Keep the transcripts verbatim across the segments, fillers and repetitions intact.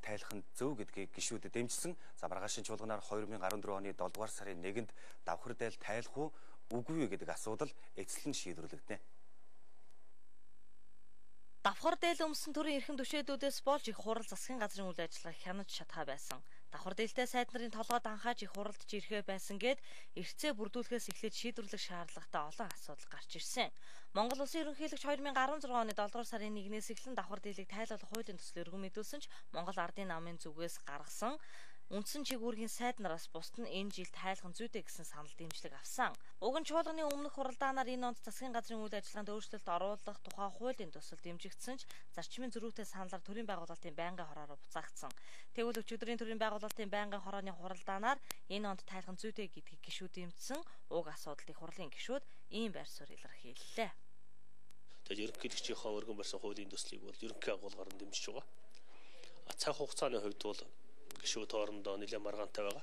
тайлах нь зөв гэдгийг гишүүдэд дэмжсэн. За маргаашийн чуулганаар хоёр мянга арван дөрөв оны долдугаар сарын нэгэнд давхар дээл тайлах уу үгүй юу гэдэг асуудал эцэслэн шийдвэрлэгдэнэ. Давхар дээл өмсөн төрийн эрхэм түшээдүүдээс болж их хурал засгийн газрын үйл ажиллагаа хянаж чадхаа байсан. Давхар дээлтэй сайд нарын толгойд анхааж их хуралдж ирэхээ байсан гэд эрхцээ бүрдүүлэхээс эхлээд шийдвэрлэх шаардлагатай олон асуудал гарч ирсэн. Монгол Улсын ерөнхийлөгч хоёр мянга арван зургаан оны долдугаар сарын нэгнээс эхлэн давхар дээлийг тайлбарлах хуулийн төсөл өргөн мэдүүлсэн ч Монгол Ардын намын зүгээс гаргасан үндсэн чигүүргийн сайд нараас бусд нь энэ жил тайлах нь зүйтэй гэсэн санал дэмжлэг авсан. Уг нь чуулганы өмнөх хуралдаанаар энэ онд засгийн газрын үйл ажиллагаанд өөрчлөлт оруулах тухай хуулийн төсөл дэмжигдсэн ч зарчмын зөрүүтэй саналаар төрийн байгуулалтын байнгын хороор буцаагдсан. Тэгвэл өчигдрийн төрийн байгуулалтын байнгын хорооны хуралдаанаар энэ онд тайлах нь зүйтэй гэдгийг гишүүд дэмжсэн. Уг асуудлыг хурлын гишүүд ийм байр суурь илэрхийллээ. Тэгээд ерөнхийлөгчийнхөө өргөн барьсан хуулийн төслийг бол ерөнхий агуулгаар нь дэмжиж байгаа. А цаг хугацааны хувьд бол гишүүд хоорондоо нэлээд маргаантай байгаа.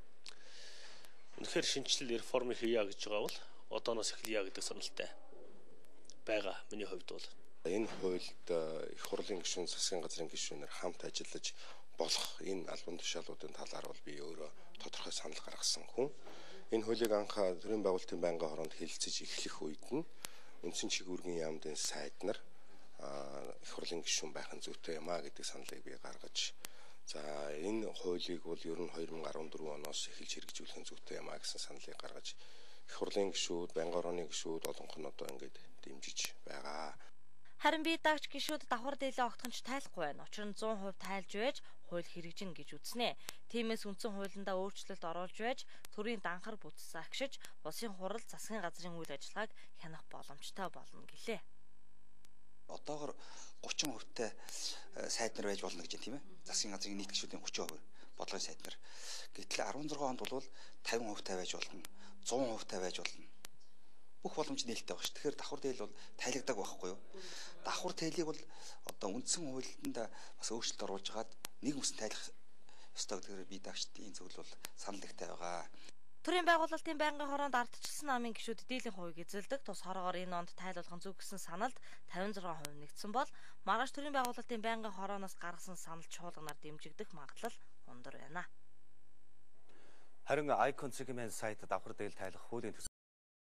Үнэхээр шинжилэл реформ хийя гэж байгаа бол одооноос эхлэе гэдэг саналтай байгаа. Миний хувьд бол энэ хуульд их хурлын гишүүн, засгийн газрын гишүүнээр хамт ажиллаж болох энэ албан тушаалуудын талаар бол би өөрөө тодорхой санал гаргасан хүн. Энэ хуулийг анх төрийн байгуулалтын байнгын хороонд хэлэлцэж эхлэх үед нь үндсэн чигүүргийн яамдын сайд нар их хурлын гишүүн байх нь зүйтэй юм а гэдэг саналыг би гаргаж, за энэ хуулийг бол ер нь хоёр мянга арван дөрөв оноос эхэлж хэрэгжүүлэх нь зүйтэй юм а гэсэн саналыг гаргаж их хурлын гишүүд, байнгын хорооны гишүүд олонх нь одоо ингээд дэмжиж байгаа. Харин би дагч гишүүд давхар дээлээ огтхонч тайлахгүй байна. Учир нь зуун хувь тайлж байж хууль хэрэгжинэ гэж үзнэ. Тиймээс үндсэн хуулиндаа өөрчлөлт оруулж байж төрийн данхар бүтц агшиж улсын хурал засгийн газрын үйл ажиллагааг хянах боломжтой болно гэлээ. Одоогор гучин хувьтай сайд нар байж болно гэж тийм ээ. Засгийн газрын нийт гишүүдийн гучин хувь бодлогын сайд нар. Гэтэл арван зургаан онд бол тавин хувьтай байж болно, зуун хувьтай байж болно. Бүх боломж нээлттэй баг ш. Тэгэхээр давхар дээл бол тайлагддаг байхгүй юу? Давхар дээлийг бол одоо үндсэн хуулинд бас өөрчлөлт оруулж хагаад нэг үсэн тайлах ёстой гэдгээр би дагчд энэ зүйл бол санал нэгтэй байгаа. Төрийн байгуулалтын байнгын хороонд ардчилсан намын гишүүд дийлэн хувийг эзэлдэг. Тус хороогоор энэ онд тайлбарлах нь зөв гэсэн саналд тавин зургаан хувь нэгдсэн бол маргааш төрийн байгуулалтын байнгын хорооноос гаргасан санал чуулганаар дэмжигдэх магадлал өндөр байна. Харин Icon Segment сайт давхар дээл тайлах хуулийн